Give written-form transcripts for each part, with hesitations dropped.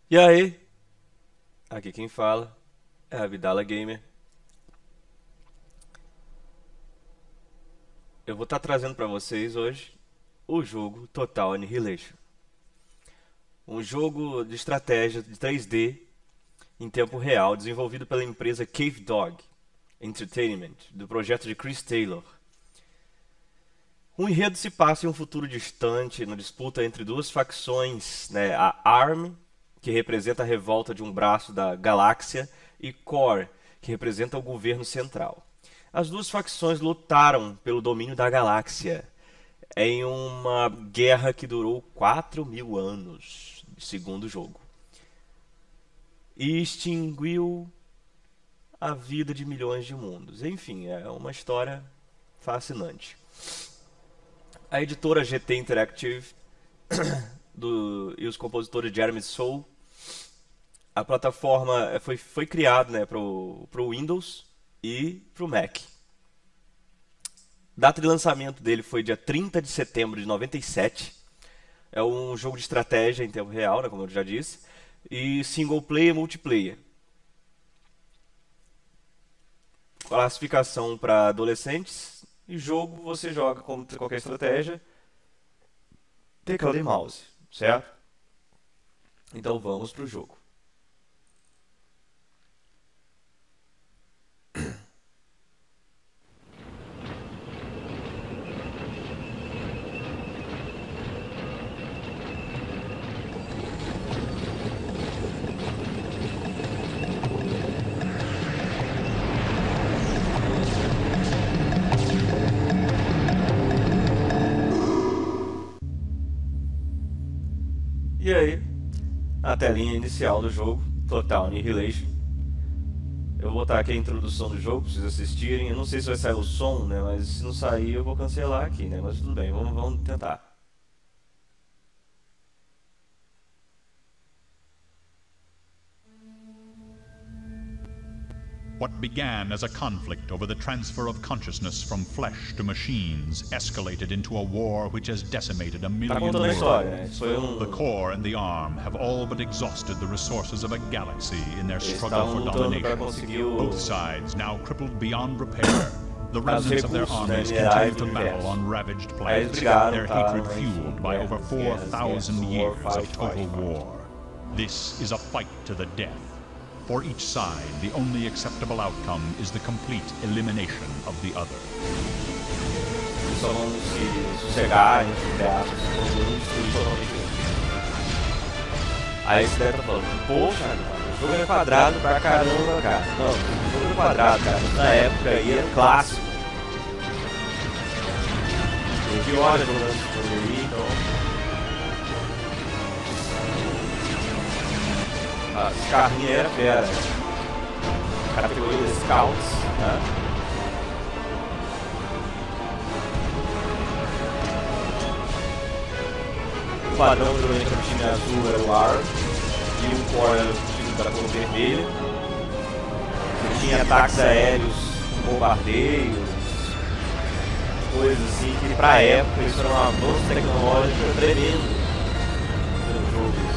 E aí, aqui quem fala é a Vidala Gamer. Eu vou estar trazendo para vocês hoje o jogo Total Annihilation. Um jogo de estratégia de 3D em tempo real, desenvolvido pela empresa Cave Dog Entertainment, do projeto de Chris Taylor. O enredo se passa em um futuro distante, na disputa entre duas facções, a ARM, que representa a revolta de um braço da galáxia, e Core, que representa o governo central. As duas facções lutaram pelo domínio da galáxia em uma guerra que durou 4.000 anos, segundo o jogo, e extinguiu a vida de milhões de mundos. Enfim, é uma história fascinante. A editora GT Interactive e os compositores Jeremy Soule. A plataforma foi criada para o Windows e para o Mac. Data de lançamento dele foi dia 30 de setembro de 97. É um jogo de estratégia em tempo real, como eu já disse, e single player e multiplayer. Classificação para adolescentes. E jogo você joga como qualquer estratégia, teclado e mouse, certo? Então vamos pro jogo. E aí, a telinha inicial do jogo, Total Annihilation. Eu vou botar aqui a introdução do jogo para vocês assistirem. Eu não sei se vai sair o som, mas se não sair eu vou cancelar aqui, mas tudo bem, vamos tentar. What began as a conflict over the transfer of consciousness from flesh to machines escalated into a war which has decimated a Tá million contando a worlds. história, The Core and the ARM have all but exhausted the resources of a galaxy in their Eles struggle estavam for lutando para domination. conseguir o... Both sides now crippled beyond repair. The remnants of their recursos, armies minerais continue to do battle universo. on ravaged Aí eles planets, brigaram, their tá, hatred enfim, fueled by over guerras, 4,000 war, years of fight, total fight. war. This is a fight to the death. For each side, the only acceptable outcome is the complete elimination of the other. Eles só vão se sossegar entre aspas, quando um destruir totalmente o outro. Aí esse daí tá falando, poxa, o jogo é quadrado pra caramba, cara. Não, o jogo é quadrado, cara. Na época aí era clássico. Eu vi horas jogando esse jogo aí, então... Esse carrinho era fera. Categoria de Scouts, né? O padrão durante o time azul era o AR e o Core era o time da cor vermelha. Você tinha ataques aéreos, bombardeios, coisas assim que pra época isso era um avanço tecnológico tremendo no jogo.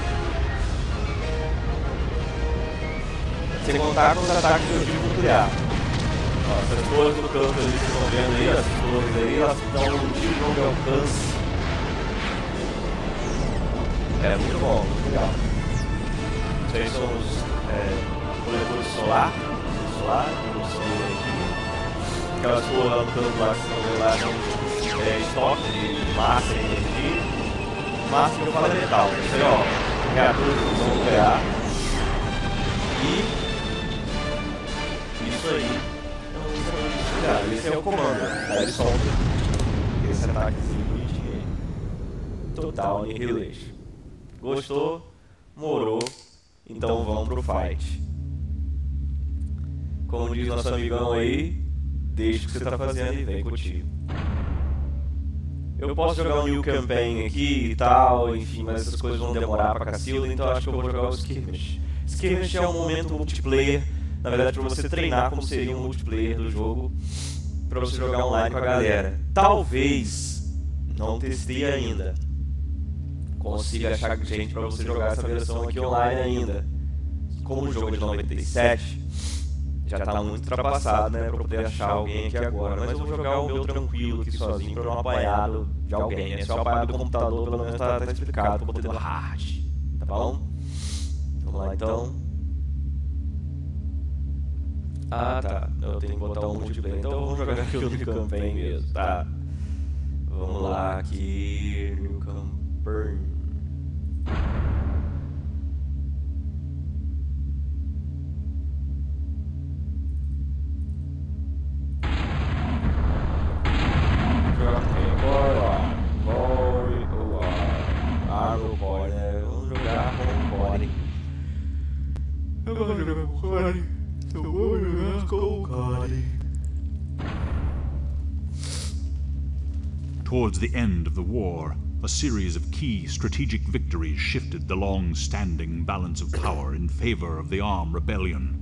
Sem contar com os ataques de ogivo nuclear. Ó, essas torres do campo ali que vocês estão vendo aí, essas torres aí, elas dão um tiro de longo alcance. É muito bom, muito legal. Isso aí são os coletores solar, como são aqui. Aquelas torres lá no canto lá que vocês estão vendo lá são estoque de massa e energia. Massa que eu falo é metal. Isso aí, ó, reator de fusão nuclear. E isso aí, esse é o comando, aí ele solta esse ataquezinho bonitinho aí. Total Annihilation. Gostou? Morou? Então vamos pro fight. Como diz nosso amigão aí, deixa o que você tá fazendo e vem curtir. Eu posso jogar um New Campaign aqui e tal, enfim, mas essas coisas vão demorar pra cacilda, então acho que eu vou jogar o Skirmish. Skirmish é um momento multiplayer, na verdade para você treinar como seria um multiplayer do jogo, para você jogar online com a galera. Talvez, não testei ainda, consiga achar gente pra você jogar essa versão aqui online ainda. Como o jogo é de 97, já tá muito ultrapassado, né, pra poder achar alguém aqui agora. Mas eu vou jogar o meu tranquilo aqui sozinho pra não apanhado de alguém, né? Se eu apanhar do computador, pelo menos tá explicado, pra poder no hard, tá bom? Vamos lá então. Ah, tá, eu tenho que botar um multiplayer, então vamos jogar aqui o New Campaign mesmo, tá? Vamos lá aqui, New Campaign. Towards the end of the war, a series of key strategic victories shifted the long-standing balance of power in favor of the Arm Rebellion.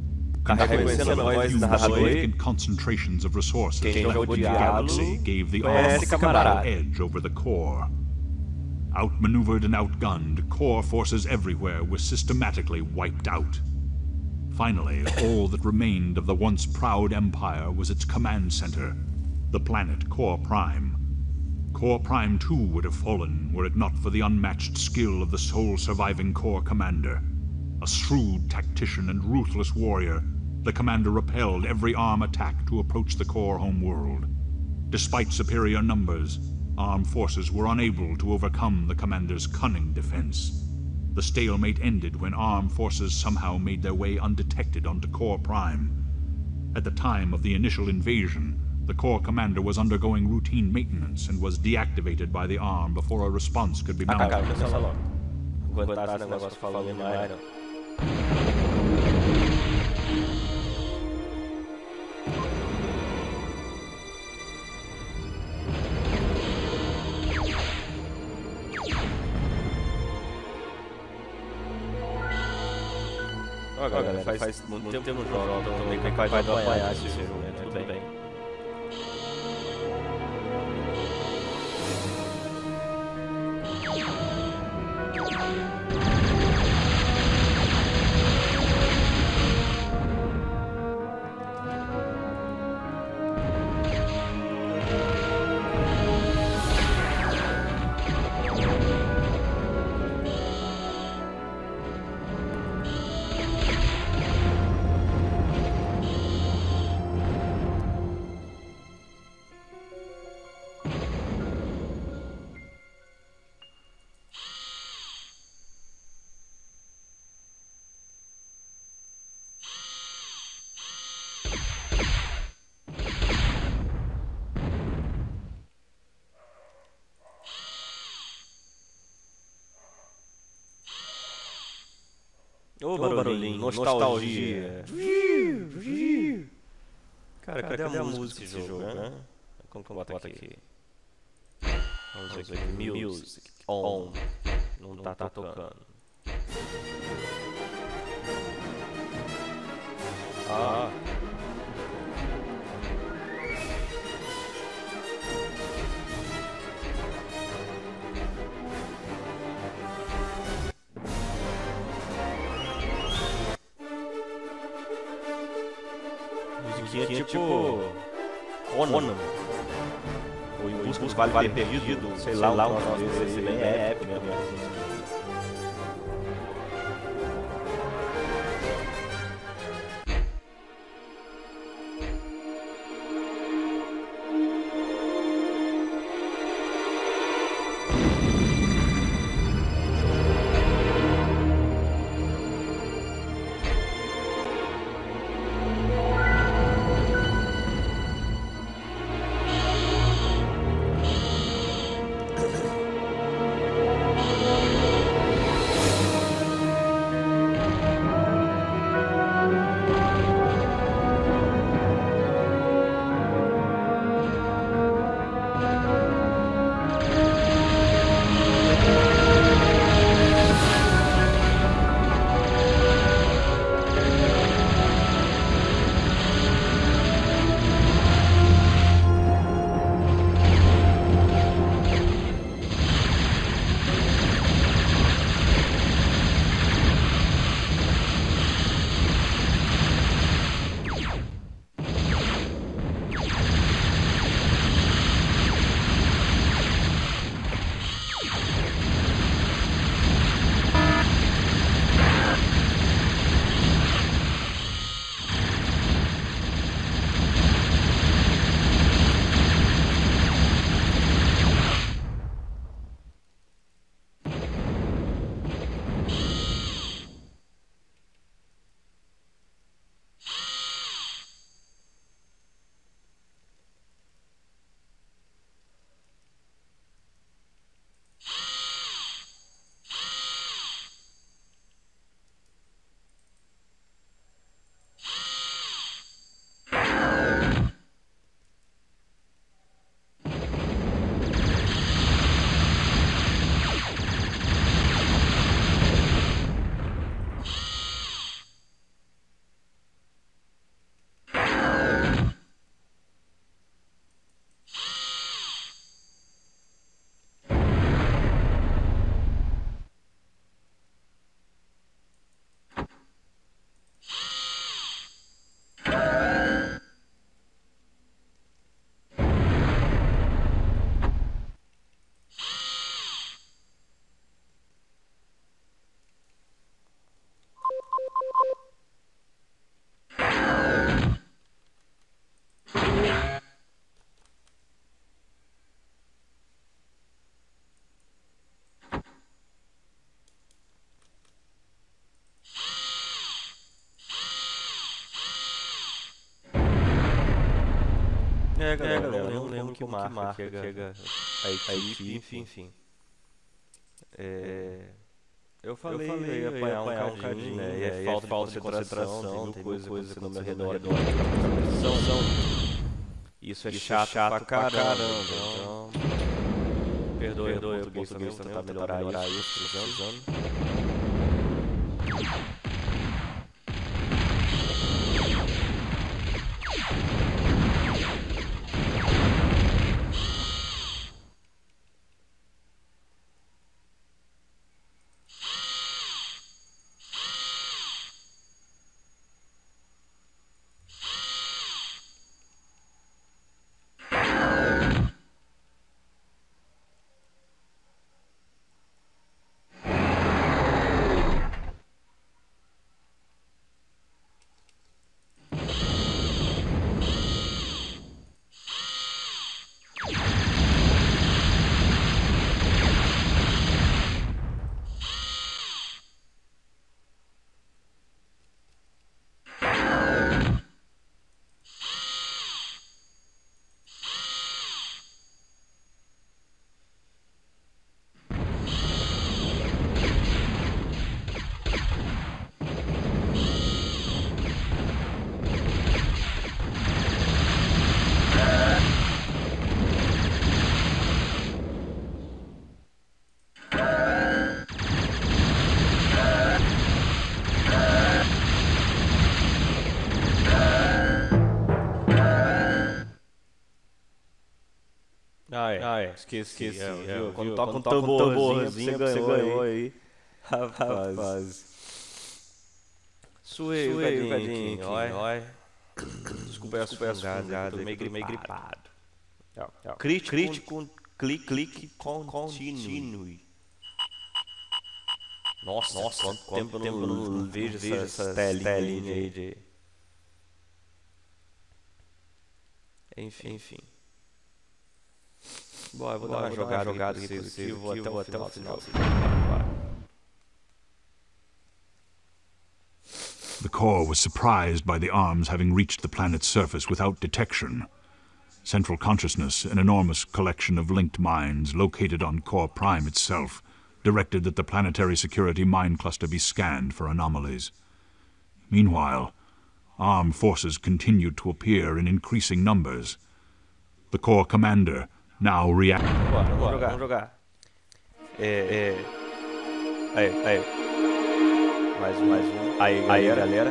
Significant concentrations of resources in the galaxy gave the Arm a comfortable edge over the Core. Outmaneuvered and outgunned, Core forces everywhere were systematically wiped out. Finally, all that remained of the once proud Empire was its command center, the planet Core Prime. Core Prime 2 would have fallen were it not for the unmatched skill of the sole surviving Core Commander. A shrewd tactician and ruthless warrior, the Commander repelled every Arm attack to approach the Core homeworld. Despite superior numbers, Arm forces were unable to overcome the Commander's cunning defense. The stalemate ended when Arm forces somehow made their way undetected onto Core Prime. At the time of the initial invasion, the Core Commander was undergoing routine maintenance and was deactivated by the Arm before a response could be mounted. Ó, galera, faz muito tempo que eu não jogo, então também que vai apanhar esse jogo, né? Tudo bem. Ô, barulhinho, nostalgia. Cara, cadê a música desse jogo, né? Como que eu boto aqui? Vamos ver aqui, music on. Não tá tocando. Ah. Musiquinha tipo Conan. Ou em busca do vale perdido, sei lá, um troço desse bem épico mesmo. galera, eu não lembro que marca chega a equipe, enfim. Eu falei apanhar um cadinho, né? E aí falta de concentração, tem coisa no meu redor. Isso é chato pra caramba. Então, perdoe o português também, vou tentar melhorar isso, precisando. Esqueci. Quando toca um tamborzinho, você ganhou aí. Rapaz. Suei o cadinho, olha. Desculpa as fungadas, tô meio gripado. Crítico, clique, continue. Nossa, quanto tempo eu não vejo essa telinha aí de... Enfim. Bom, eu vou dar uma jogada aqui positivo, vou até o final. The core was surprised by the arms having reached the planet's surface without detection. Central consciousness, an enormous collection of linked minds located on Core Prime itself, directed that the planetary security mind cluster be scanned for anomalies. Meanwhile, armed forces continued to appear in increasing numbers. The core commander now reacted. Vamos jogar. Aí. Mais um. Aí, galera.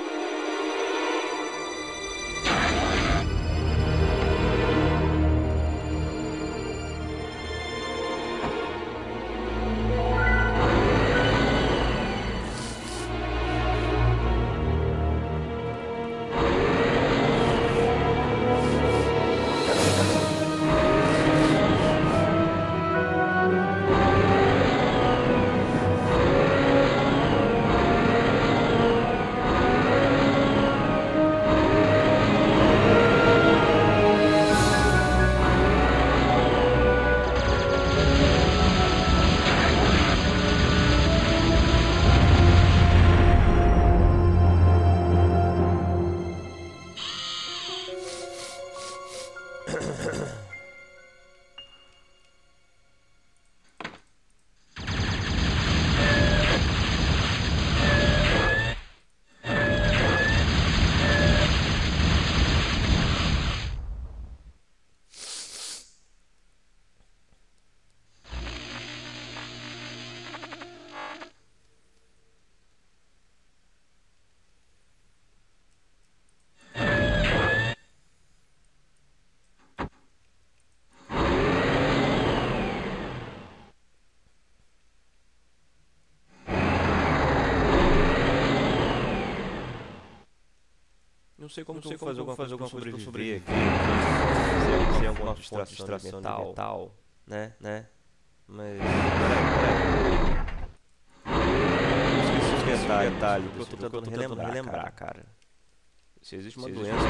Não sei como fazer alguma coisa pra sobreviver aqui. Se alguma distração de metal, né? Mas... Peraí. Esqueci os detalhes, porque eu tô tentando relembrar, cara. Se existe uma doença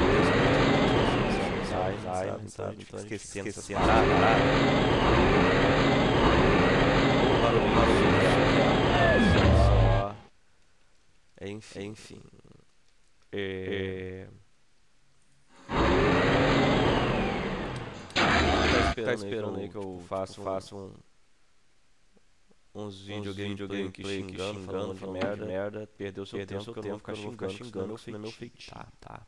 então a gente fica esquecendo essa parada. Enfim. esperando aí que eu faça uns vídeos gameplay aqui xingando, falando merda, perdeu seu tempo, que eu não vou ficar xingando no meu feed. Tá.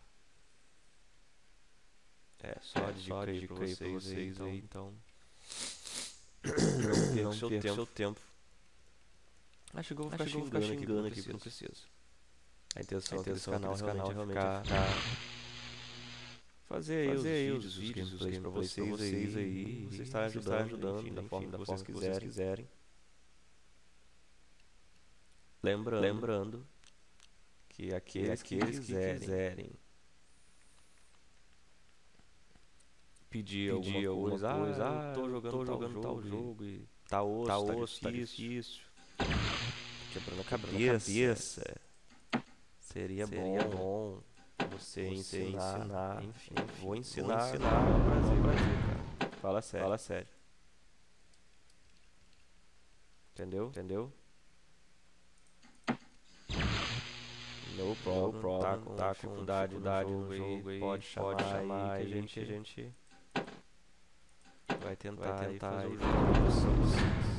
Só dica aí pra vocês aí, então. Não perca seu tempo. Acho que eu vou ficar xingando aqui, porque não preciso. A intenção desse canal realmente é fazer aí os vídeos, os gameplays pra vocês aí, vocês estarem ajudando, enfim, da forma que vocês quiserem. Lembrando que aqueles que quiserem pedir alguma coisa, tô jogando tal jogo e tá osso, tá difícil, quebrando a cabeça, seria bom você ensinar, enfim, vou ensinar, é um prazer, cara. Fala sério. Entendeu? No problem, tá com dificuldade no jogo aí, pode chamar aí que a gente vai tentar fazer o jogo pra vocês.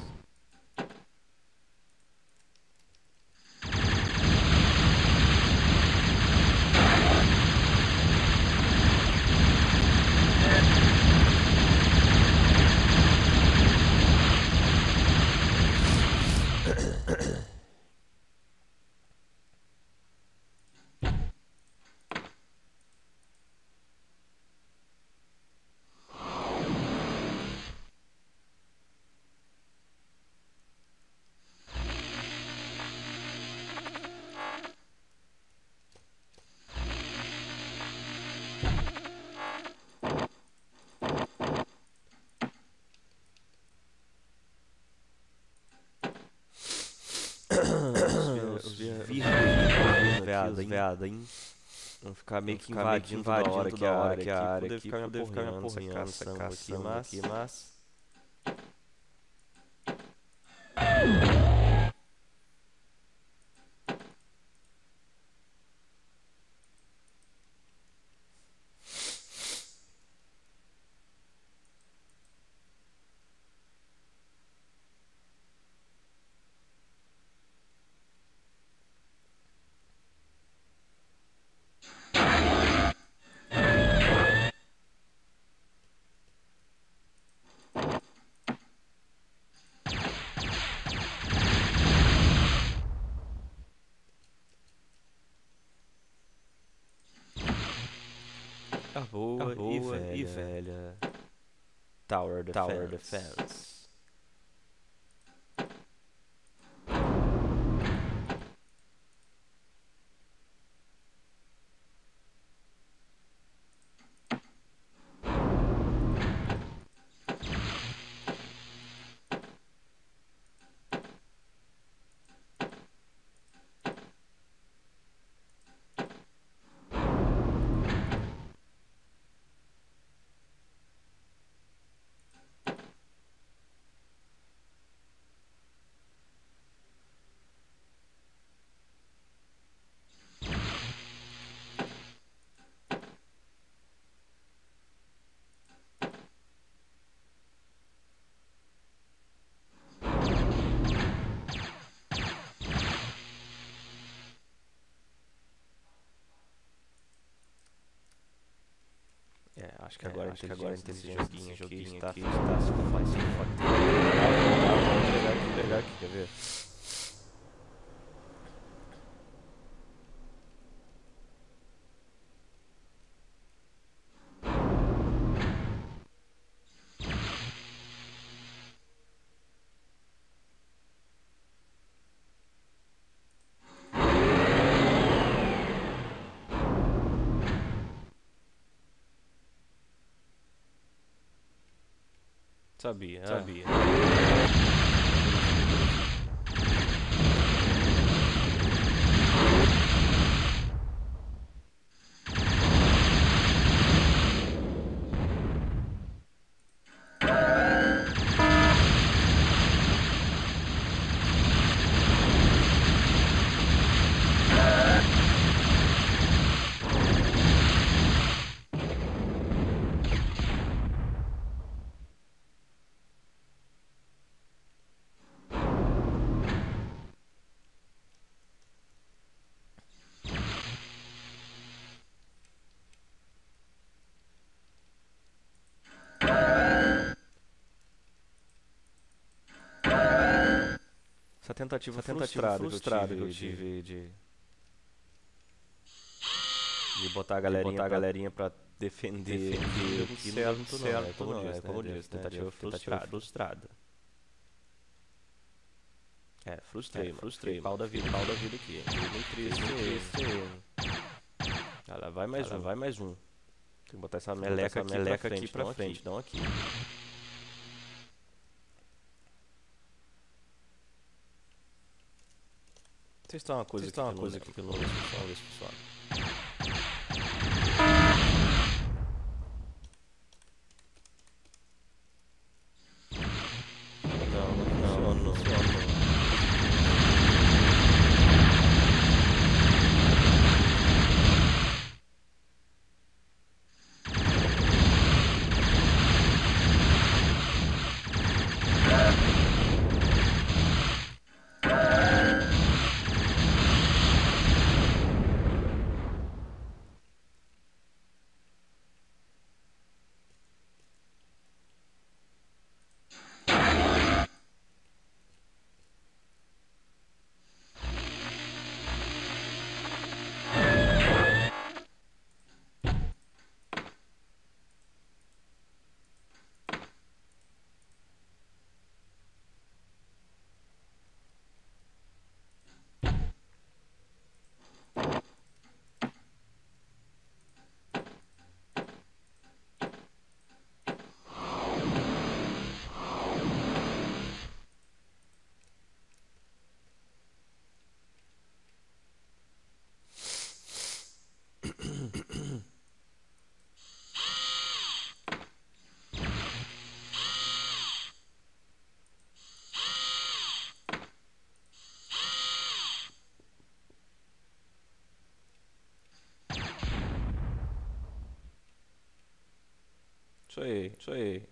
Os veada, hein? Vão ficar meio que invadindo toda hora que a área aqui, poder ficar me aporreando essa caçamba aqui, mas... A boa e velha Tower Defense. Acho que agora esse joguinho aqui está se fazendo. Vou pegar aqui, quer ver? Sabia. essa tentativa frustrada que eu tive de botar a galerinha pra defender aqui não deu certo, não, é como eu disse, tentativa frustrada. Frustrei, pau da vida aqui. Muito triste. Ela vai mais um. Tem que botar essa meleca aqui pra frente, não aqui. Vocês estão uma coisa aqui que eu não vejo pessoal. Não. Isso aí.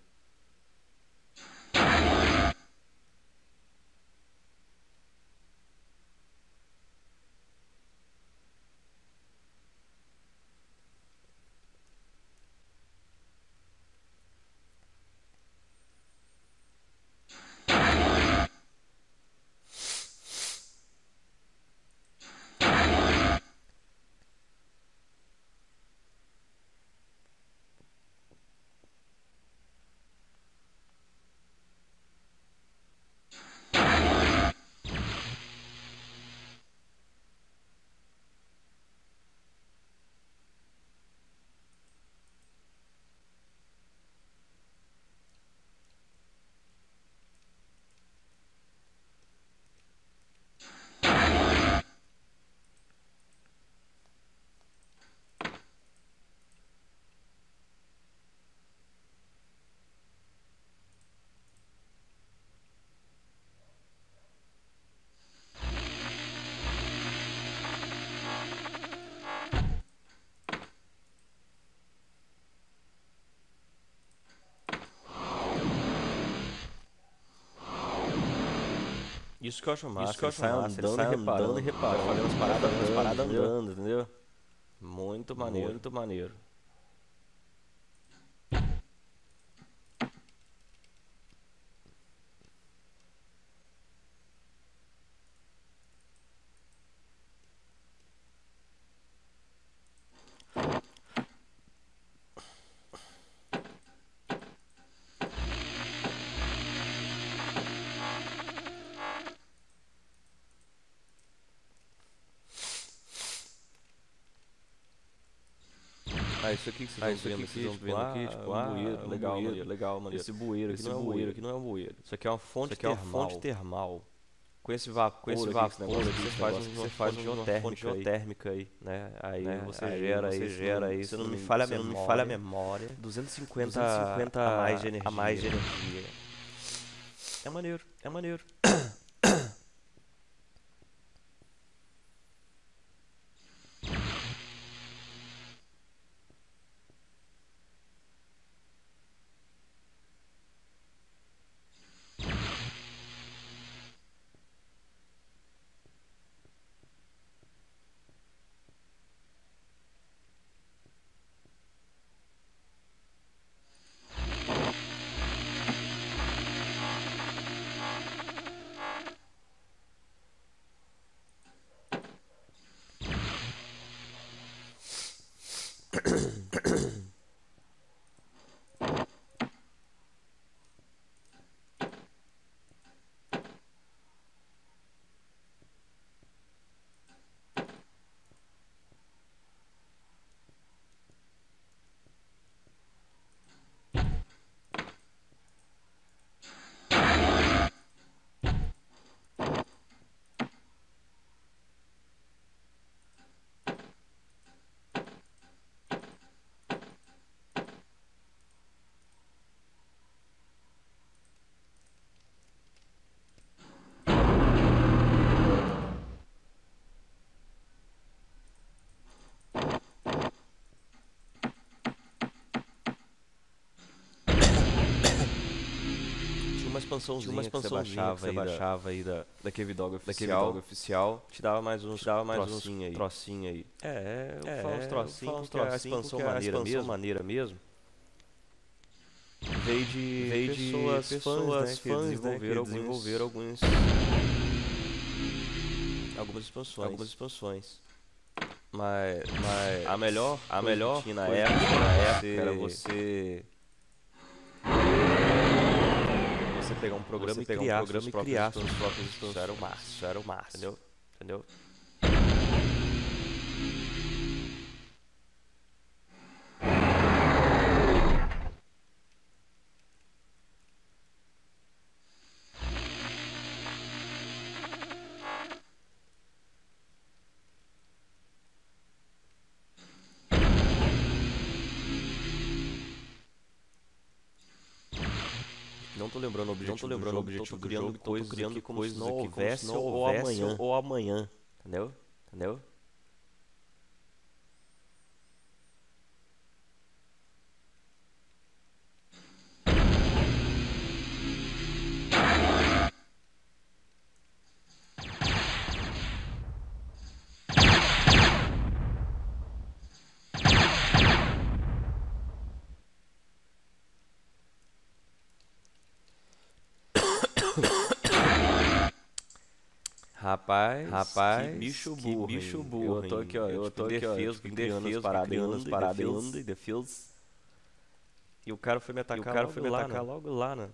Isso que eu acho massa, ele sai andando e reparando, fazendo as paradas andando, entendeu? Muito maneiro. Isso aqui que vocês estão vendo aqui, tipo, um bueiro, legal, maneiro. Esse bueiro aqui não é um bueiro. Isso aqui é uma fonte termal. Com esse vapor aqui, você faz uma geotérmica aí, né? Aí você gera isso, se não me falha a memória, 250 a mais de energia. É maneiro. expansãozinha que você baixava aí da Cave Dog oficial. Te dava mais uns trocinho aí. Eu falo uns trocinhos porque a expansão maneira mesmo. Veio de pessoas fãs, né, que desenvolveram algumas expansões. Mas a melhor que tinha na época era você pegar um programa e criar suas próprias expansões. Isso era o máximo. Entendeu? Não tô lembrando o objetivo do jogo, tô criando coisas não houvesse ou amanhã. Entendeu? Rapaz, que bicho burro. Eu tô aqui, em defesa, e defesa. E o cara foi me atacar logo lá, né?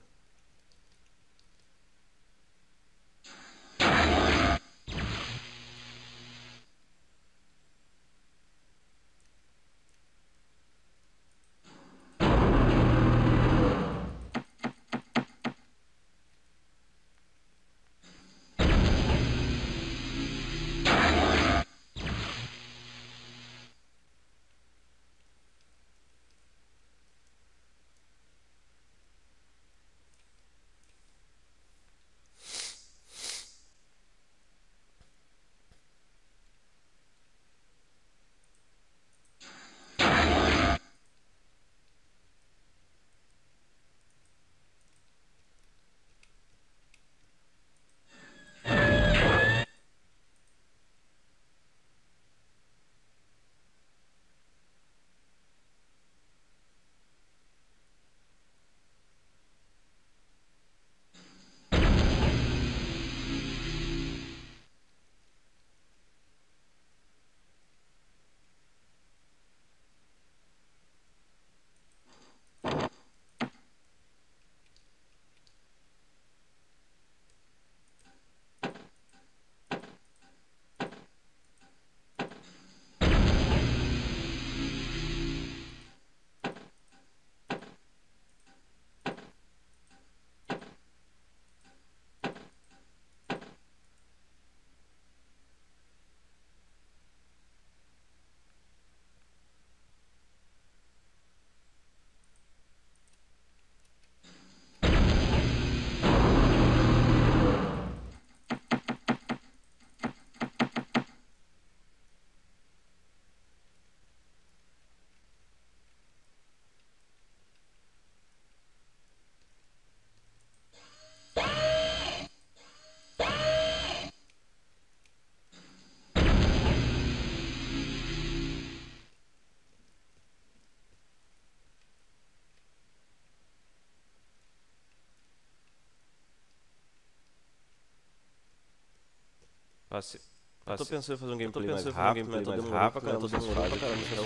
Eu tô pensando em fazer um gameplay mais rápido, mas tô demorando pra caramba essas fases.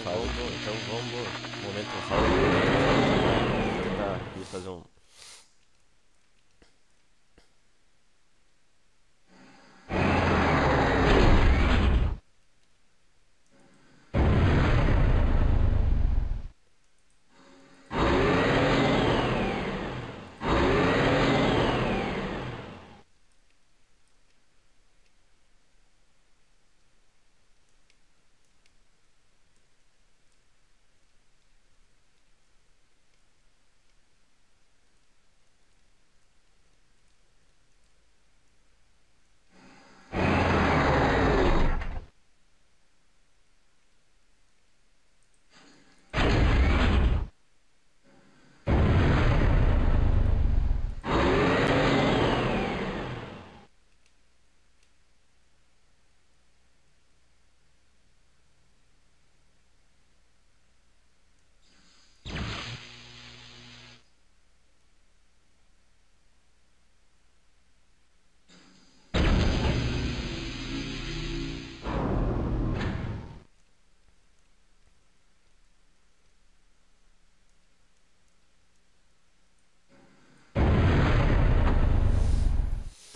Então vamos, momento Vamos tentar aqui fazer um...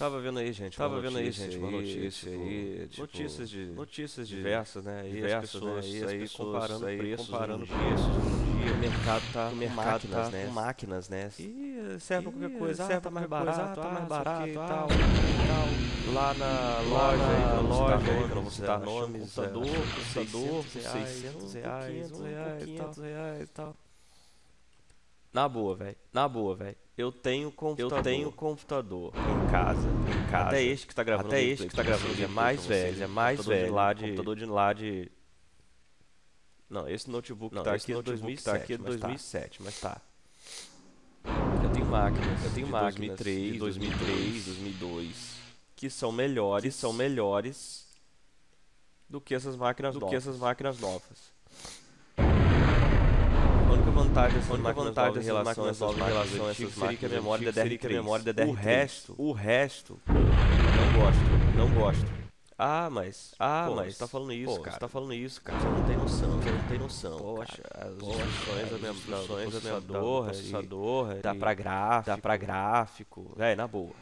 Tava vendo aí, gente, uma notícia aí, tipo, notícias diversas, né? Diversas, pessoas comparando preços hoje em dia, o mercado tá com máquinas, né? E serve pra qualquer coisa, tá mais barato, tal. Lá na loja, aí, que não vou citar nomes, computador, por R$600, R$500 e tal. Na boa, velho. Eu tenho computador em casa. Até este que tá gravando, é mais velho, computador de lá de. Não, esse notebook tá aqui é 2007, mas tá. Eu tenho máquinas de 2003, 2002, que são melhores do que essas máquinas novas. A única vantagem dessas máquinas em relação a essas máquinas seria que a memória da DR3. O resto, não gosto. Mas você tá falando isso, cara. Você não tem noção. Poxa, as instruções da processador, dá pra gráfico. Véi, na boa.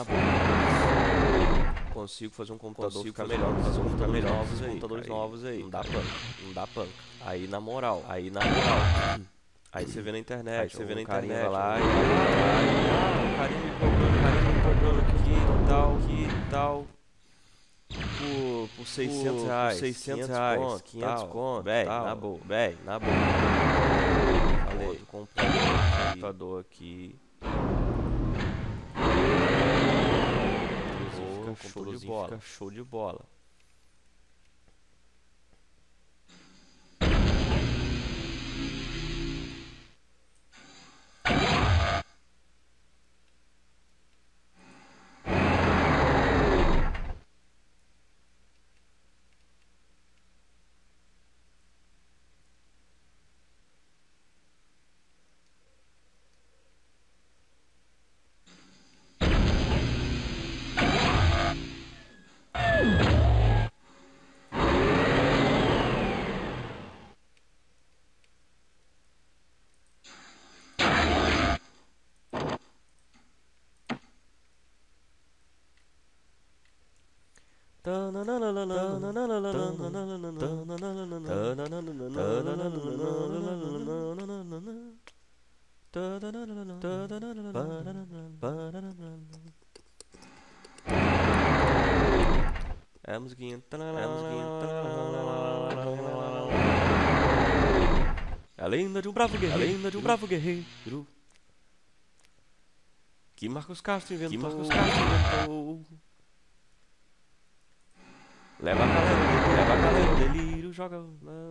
Consigo fazer um computador ficar melhor, fazer computadores novos aí. Não dá panca. Aí na moral. Aí você vê na internet, o carinha vai lá e o carinha me cobrando aqui e tal. Por R$600, 500 conto, véi, na boa. Falei, computador aqui. Fica show de bola. É a musiquinha. É a lenda de um bravo guerreiro. Que Marcos Castro inventou. Leva a galera, o delírio, joga.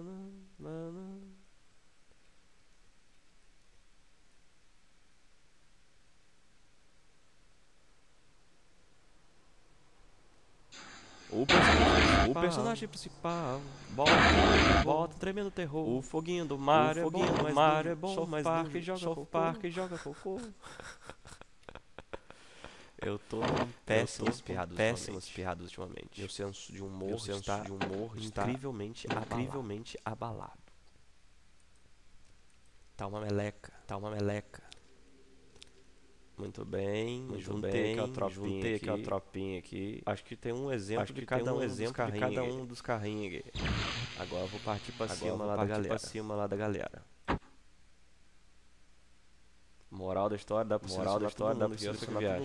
O personagem principal bota tremendo terror. O foguinho do mar é bom, mas parque joga cocô. Eu tô com péssimas piadas ultimamente. Meu senso de humor está incrivelmente abalado. Tá uma meleca. Muito bem, juntei aqui a tropinha aqui. Acho que tem um exemplo de cada um dos carrinhos aqui. Agora eu vou partir pra cima lá da galera. Moral da história, dá pra viagem.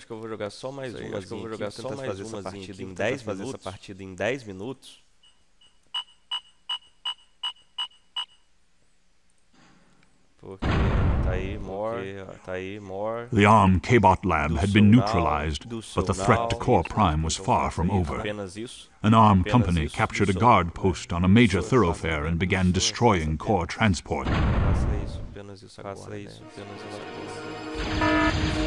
que eu vou jogar só mais uma. Acho que eu vou jogar só mais uma partida em 10 minutos. Fazer essa partida em 10 minutos. Porque tá aí more. The armed K-Bot lab had been neutralized, but the threat to Core Prime was far from over. An armed company captured a guard post on a major thoroughfare and began destroying Core transport. Faça isso apenas agora.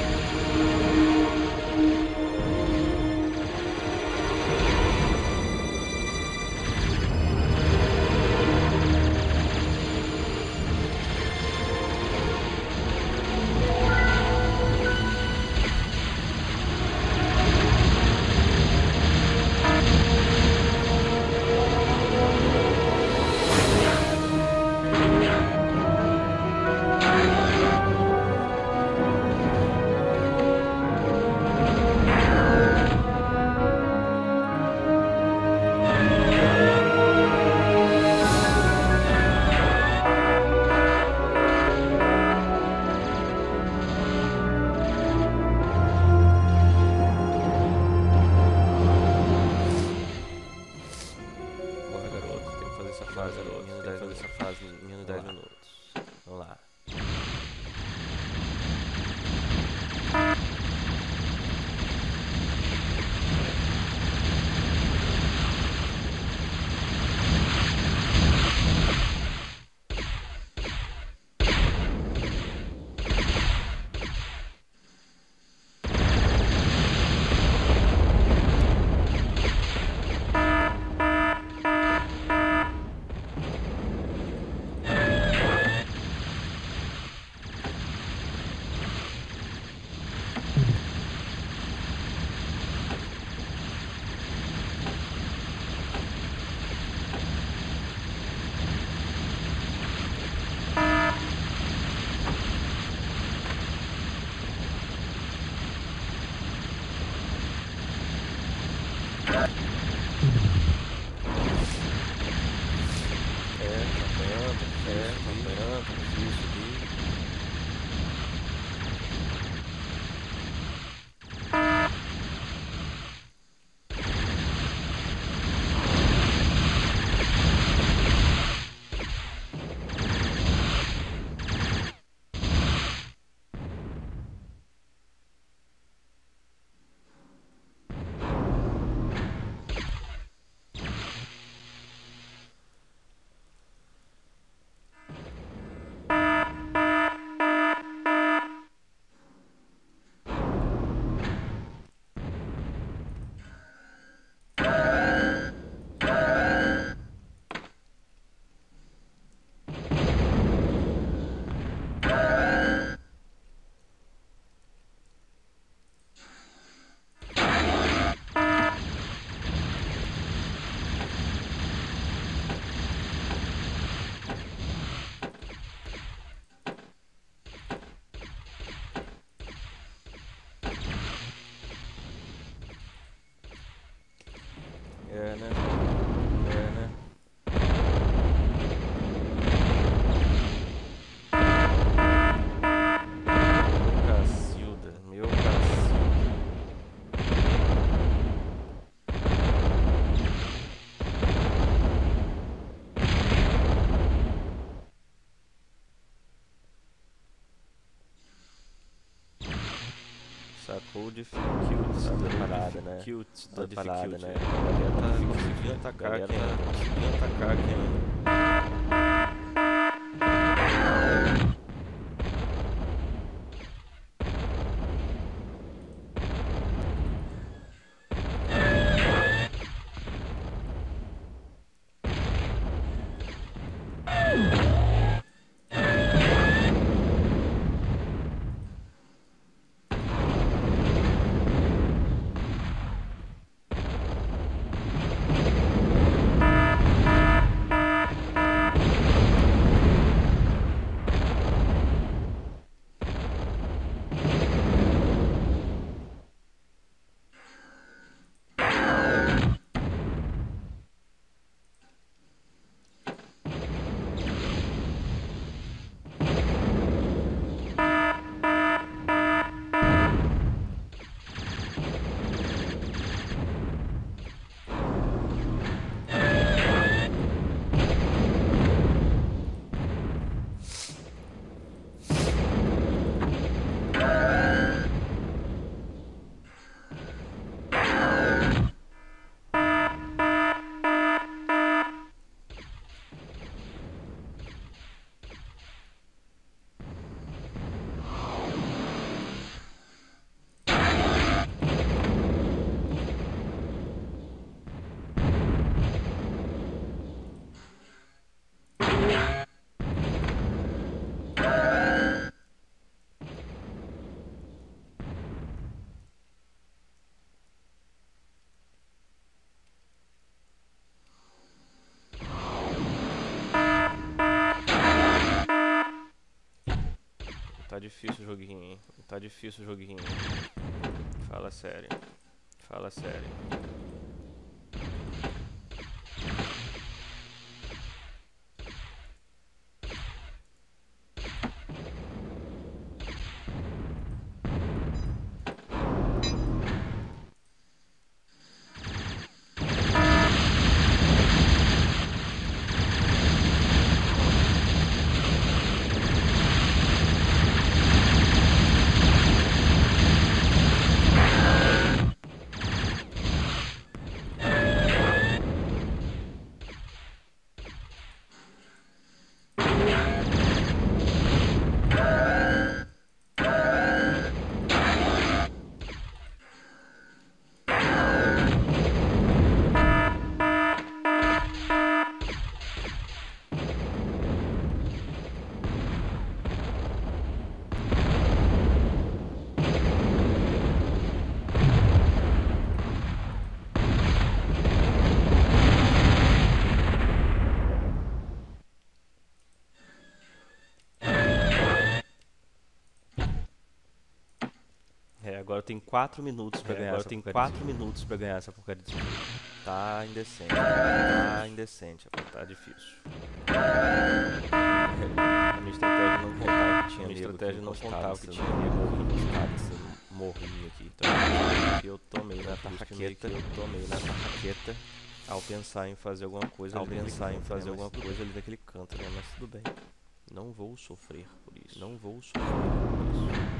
Sacou o difficulty da parada, né? Da parada, né? Tá conseguindo atacar aqui, difícil o joguinho, hein? Tá difícil o joguinho. Fala sério. Fala sério. Agora tem 4 minutos pra ganhar. Agora tem 4 minutos pra ganhar essa porcaria de jogo. Tá indecente. Tá indecente. Tá difícil. A minha estratégia não contava que tinha amigo. A minha estratégia não contava que tinha amigo morrinho aqui. Então, eu tomei na tarraqueta. Ao pensar em fazer alguma coisa. Ali daquele canto, né? Mas tudo bem. Não vou sofrer por isso. Não vou sofrer por isso.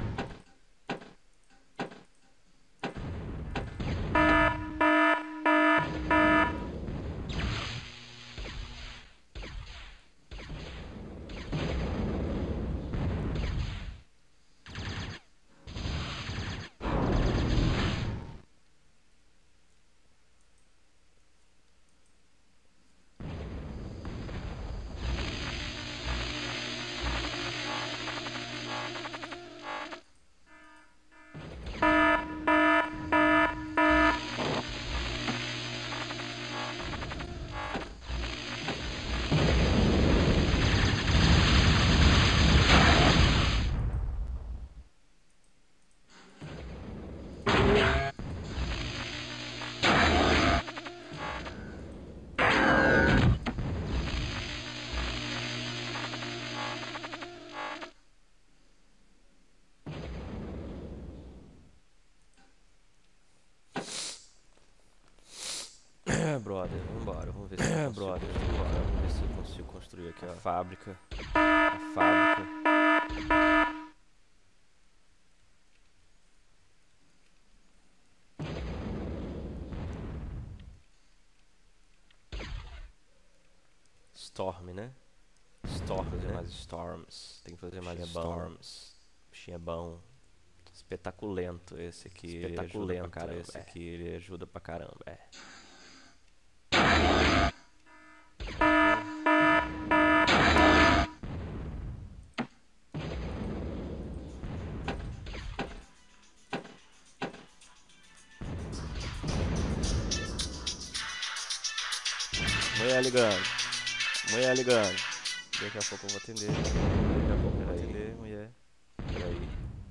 Brother, vambora, vamos ver se eu consigo construir aqui a fábrica. Storm, né? Fazer mais storms. Tem que fazer mais storms. Bichinho é bom. Espetaculento esse aqui. Ele ajuda pra caramba. Mulher ligando. Daqui a pouco eu vou atender. Mulher. Peraí.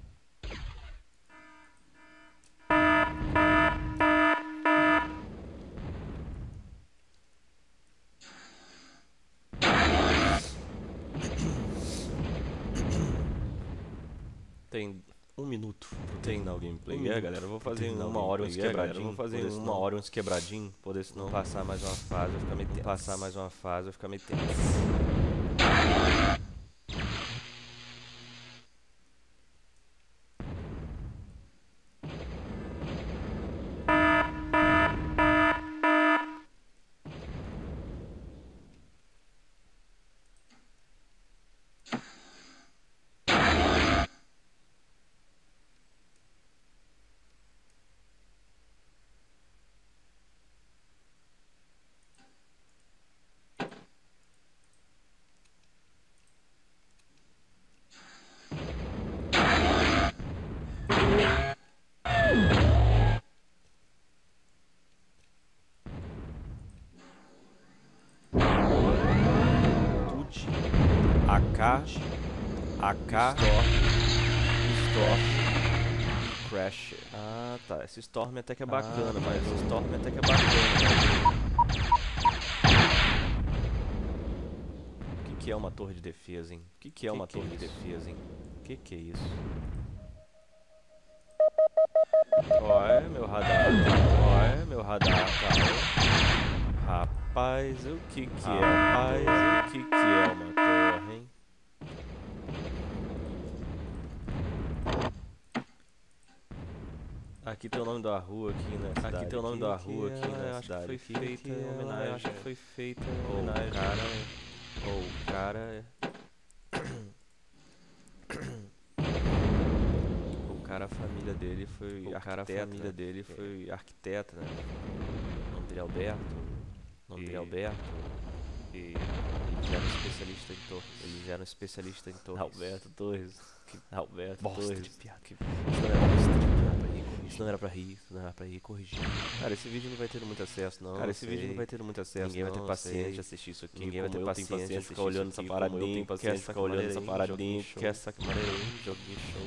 Tem 1 minuto pra terminar o gameplay. Galera, eu vou fazer em 1 hora uns quebradinhos. Poder se não passar mais uma fase, eu ficar meio tenso. AK, Crash. Ah, tá. Esse Storm até que é bacana, mas o Storm até que é bacana. O que é uma torre de defesa, hein? O que é uma torre de defesa, hein? O que é isso? Olha meu radar, olha meu radar, tá? Rapaz, o que é? Rapaz, o que é uma torre, hein? Aqui tem o nome da rua aqui na cidade. Aqui tem o nome da rua aqui na cidade. Foi feita em homenagem. Acho que foi feita em homenagem. O cara, a família dele foi arquiteta, né? O nome dele é Alberto. E eles eram especialistas em torres. Alberto Torres. Torres. De piada. Isso não era pra rir, corrigir. Cara, esse vídeo não vai ter muito acesso, não. Ninguém vai ter paciência de assistir isso aqui. Ninguém vai ter paciência de ficar olhando essa paradinha. Quer essa maneira aí, joguinho show.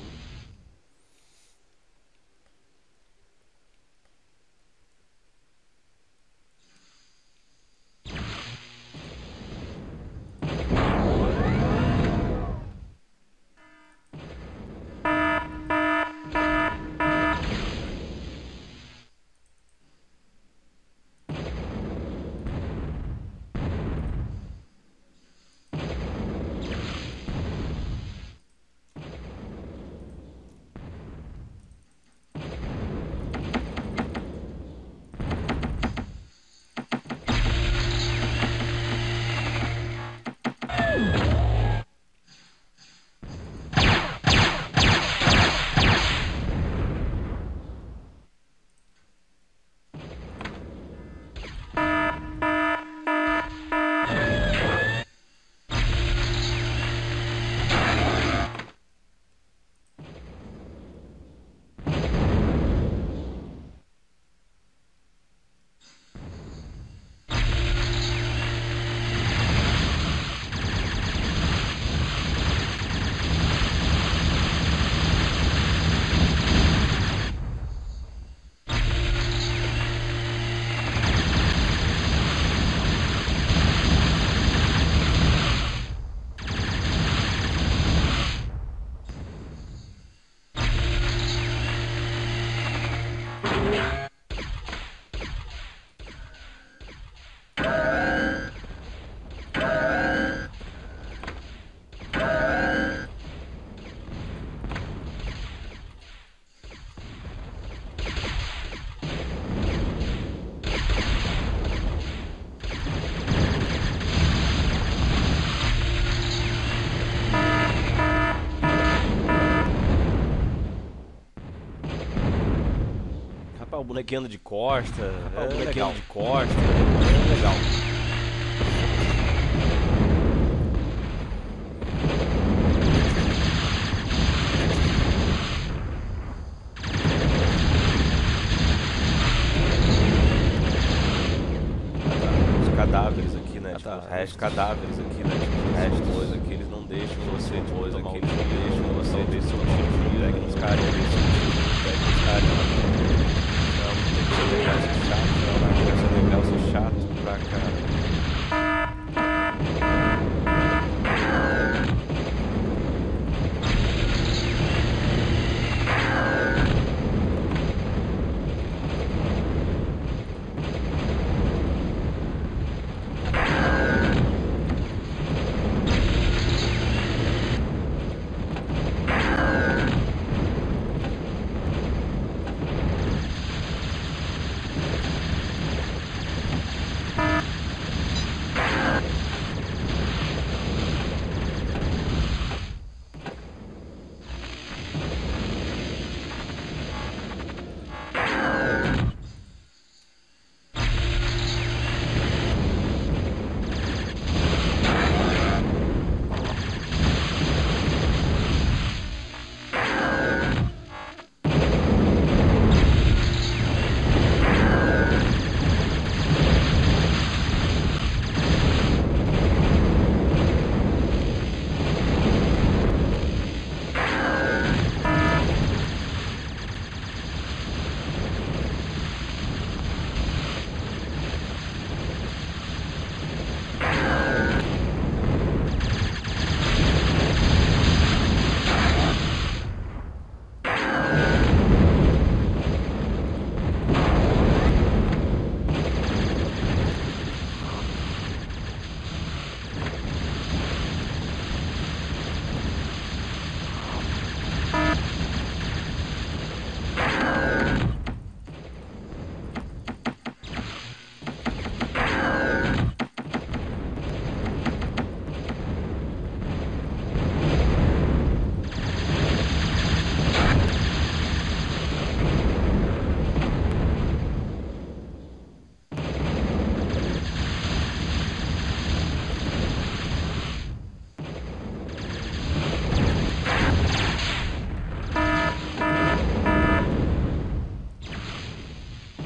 O bonequinho anda de costa, legal. Legal. Os cadáveres aqui, né? Os restos cadáveres aqui, né? Os restos aqui, eles não deixam você tomar um tiro, ver seu tiro, pega uns caras, legal ser chato pra cara.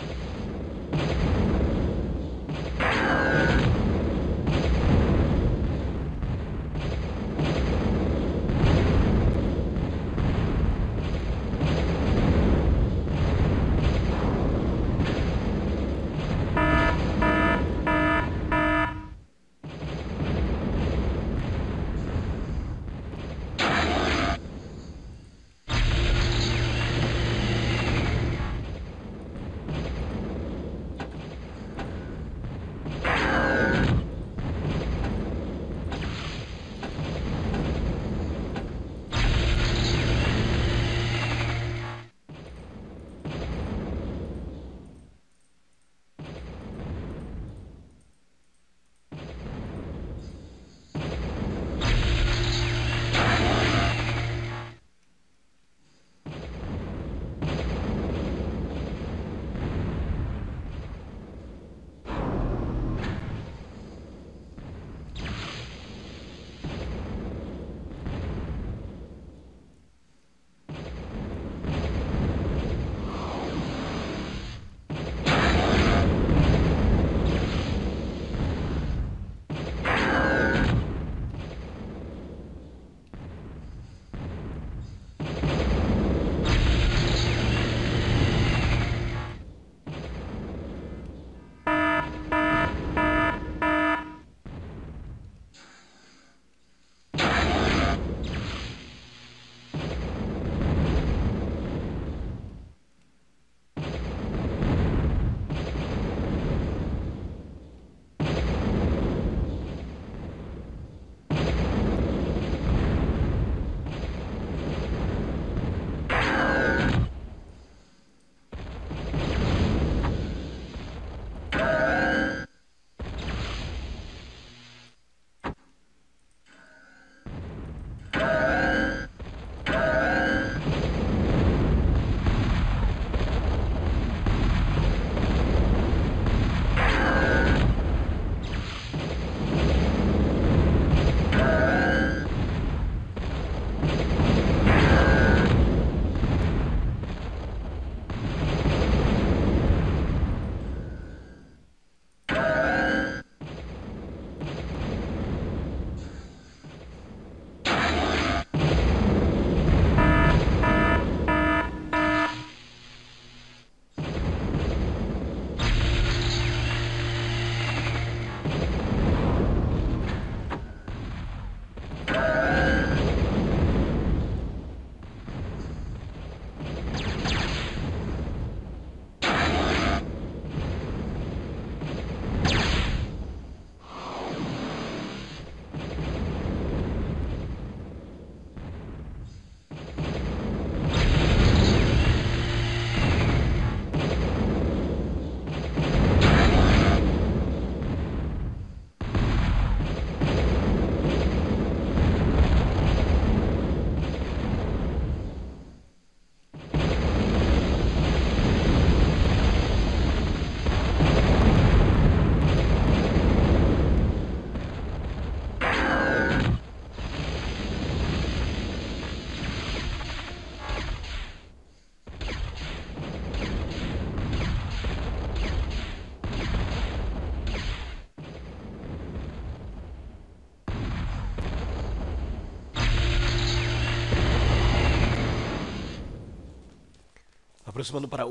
Aproximando para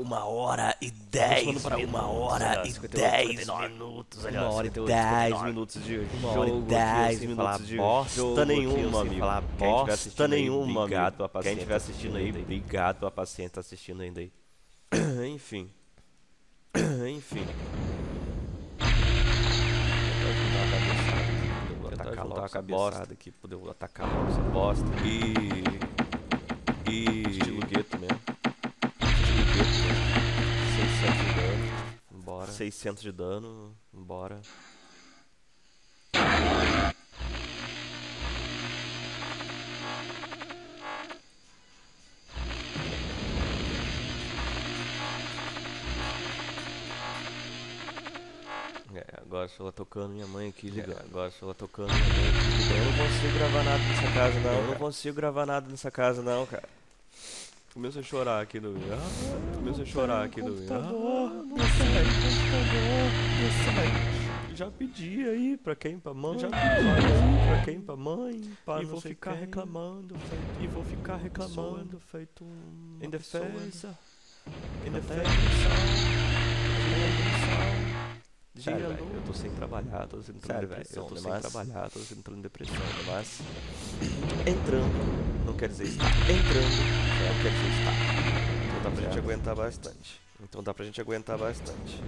1h10. Aproximando para 1h10 minutos. 1h10 minutos de jogo. 1h10 minutos de bosta nenhuma, amigo. Bosta nenhuma, amigo. Quem estiver assistindo aí, obrigado a paciente tá assistindo ainda aí. Enfim. Tentar juntar a cabeçada aqui, poder atacar logo essa bosta. E estilo gueto mesmo. 600 de dano, embora. 600 de dano, embora. Agora só ela tocando minha mãe aqui, ligado. Eu não consigo gravar nada nessa casa, não. Eu não consigo gravar nada nessa casa, não, cara. Começa a chorar aqui no vídeo. Começa a chorar aqui no vídeo. Já pedi aí pra quem? Pra mãe? Já pedi aí pra quem? Pra mãe? E vou ficar reclamando, feito. E vou ficar reclamando, feito um... Indefesa. Sério, velho, eu tô sem trabalhar, tô entrando em depressão, tô sem trabalhar, tô entrando em depressão, mas... Entrando, não quer dizer estar. Entrando, não quer dizer estar. Então dá pra gente aguentar bastante.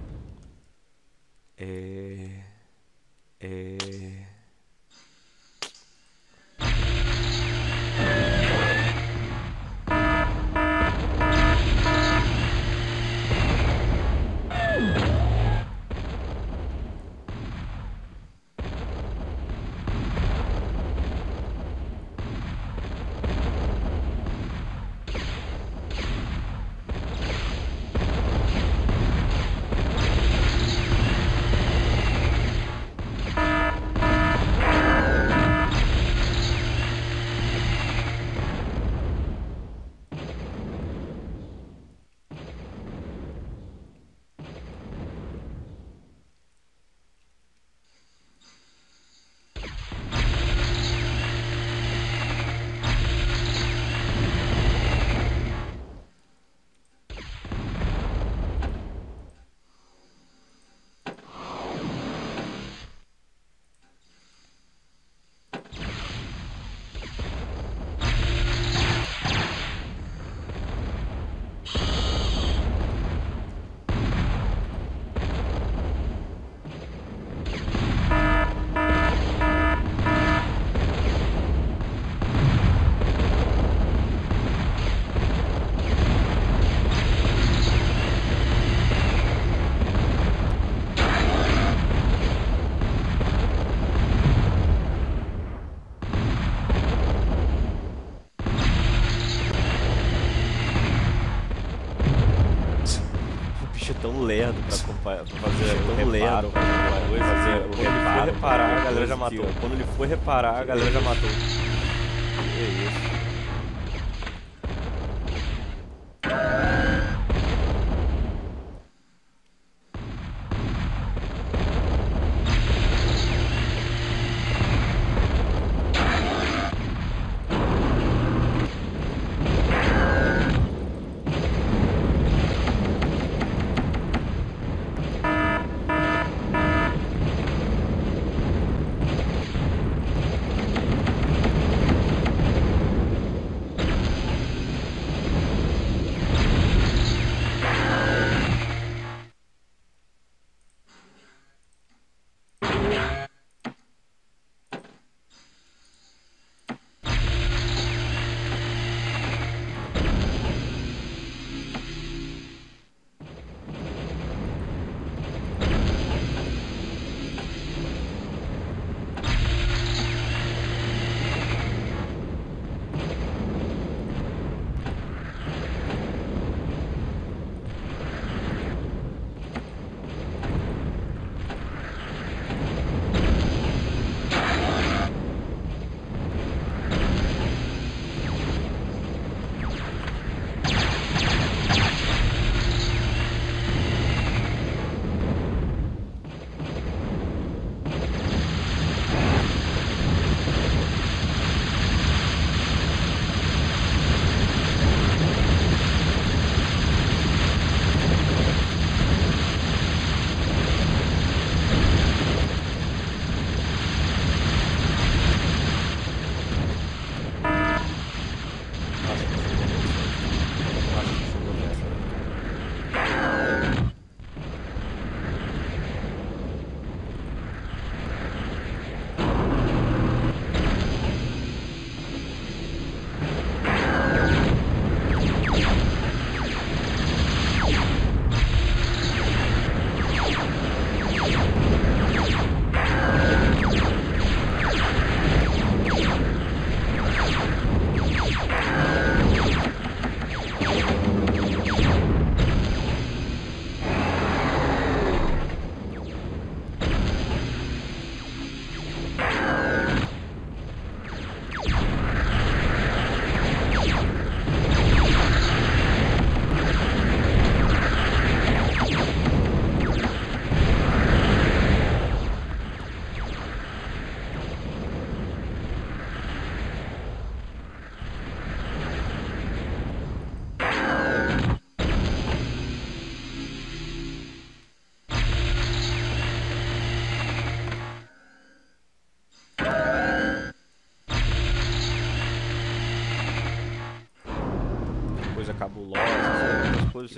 Tão lerdo pra fazer tão lerdo pra fazer. Quando ele foi reparar, a galera já matou. Quando ele foi reparar, a galera já matou. Que isso?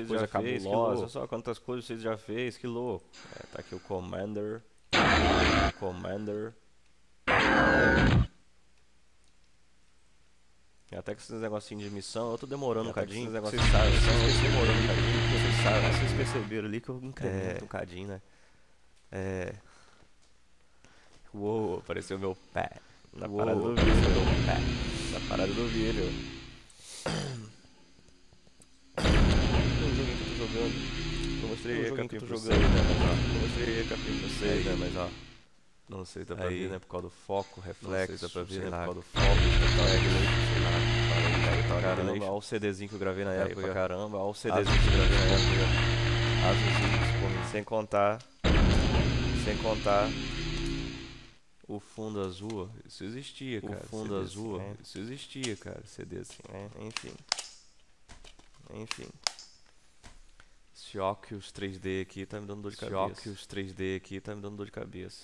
vocês já fez, olha só quantas coisas vocês já fez, que louco. Tá aqui o Commander. Até que esses negocinhos de missão, eu tô demorando um cadinho. Vocês perceberam ali que eu incremento um cadinho, né? Uou, apareceu meu pé. Na parada do vídeo, meu pé. Na parada do vídeo. Tem um joguinho que eu tô jogando. Eu mostrei aí a capinha pra vocês, né? Mas ó. Não sei, dá pra ver, né? Por causa do foco, reflexo, dá pra ver, né? Por causa do foco, caramba, olha o CDzinho que eu gravei na época, caramba, olha o CDzinho que eu gravei na época. Azulzinho, sem contar o fundo azul, isso existia, cara. O fundo azul, isso existia, cara, CD assim, enfim. Esse Oculus 3D aqui tá me dando dor de cabeça.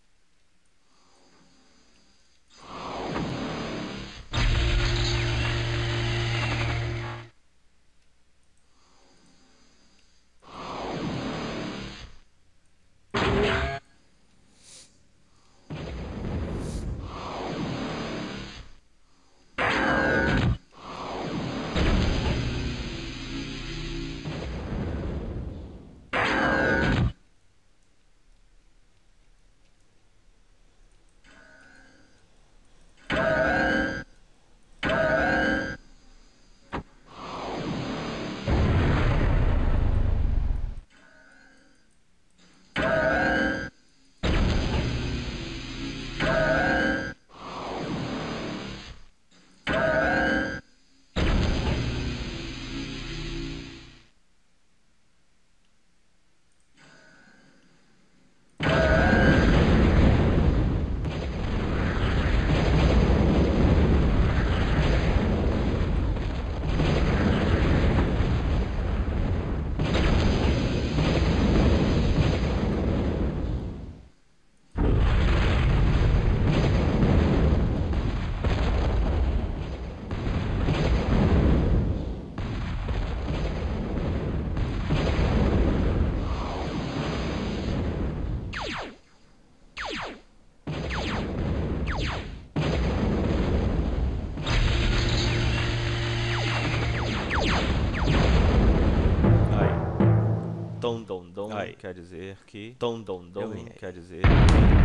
Quer dizer que... quer dizer que...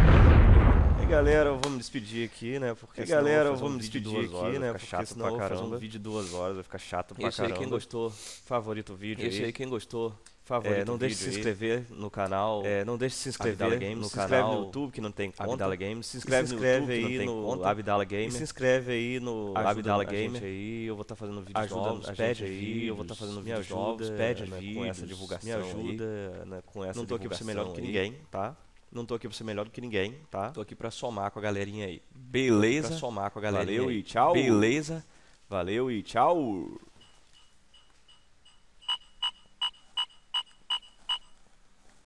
E galera, eu vou me despedir aqui, né? Porque senão eu vou ficar chato pra caramba. Fazer um vídeo de 2 horas, vai ficar chato pra caramba. Esse aí quem gostou, favorito o vídeo. Esse aí quem gostou, favorito não deixe de se inscrever no canal. Não deixe de se inscrever no canal no YouTube que não tem conta. Abdala Games. Se inscreve aí no Abdala Games. Se inscreve aí no Abdala Games. Aí eu vou estar fazendo vídeos novos. Pede aí, eu vou estar fazendo vídeos novos. Pede vídeos com essa divulgação. Me ajuda com essa divulgação. Não tô aqui pra ser melhor do que ninguém, tá? Não tô aqui pra ser melhor do que ninguém, tá? Tô aqui pra somar com a galerinha aí. Beleza? Pra somar com a galerinha. Valeu e tchau. Beleza? Valeu e tchau.